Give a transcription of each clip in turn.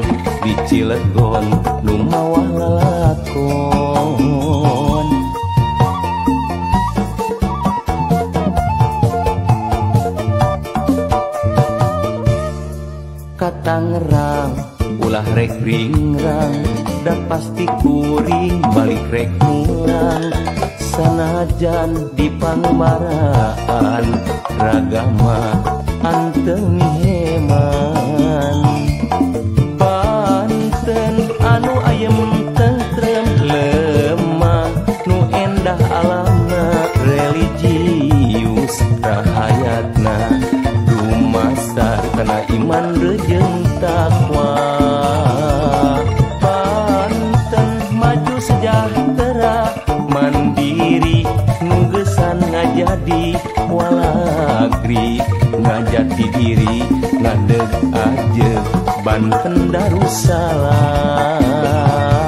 di Cilegon nu mawah lalakon. Ka Tangerang ulah rek ringrang, da pasti kuring balik rek mulang. Sanajan di Pangmaraan ragama anteng heman. Banten anu ayem tentrem lemah, nu endah alamna religius rahayatna, dumasar kana iman rejeung takwa. Banten maju sejahtera mandiri, nugesan ngajadi walagri, ngajati diri ngadeg aja Banten Darussalam.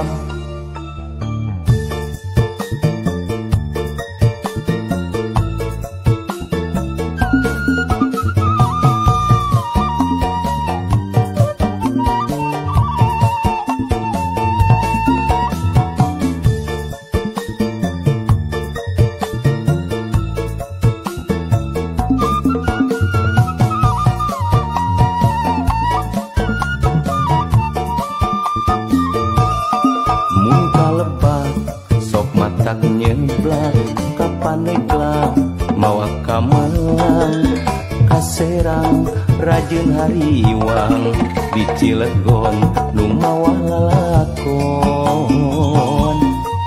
Tak nyeblak ka Pandeglang mawa ka Malang, ka Serang Rajeun Hariwang, di Cilegon nu mawah lalakon.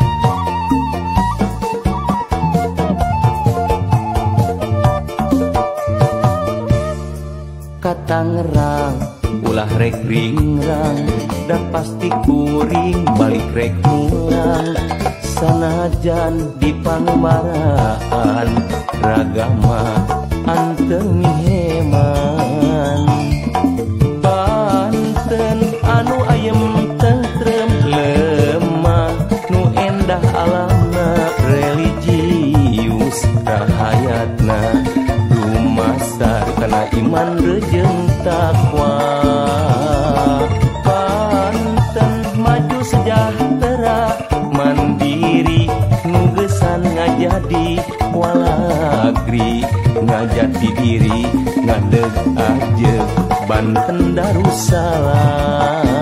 Ka Tangerang ulah rek ringrang, da pasti kuring balik rek mulang. Sanajan di Pangmaraan ragama anteng heman. Banten anu ayem tentrem lemah, nu endah alamna religius rahayatna, dumasar kana iman rejeung takwa. Banten maju sejahtera mandiri, nugesan ngajadi walagri, ngajati diri ngadeg aja Banten Darussalam.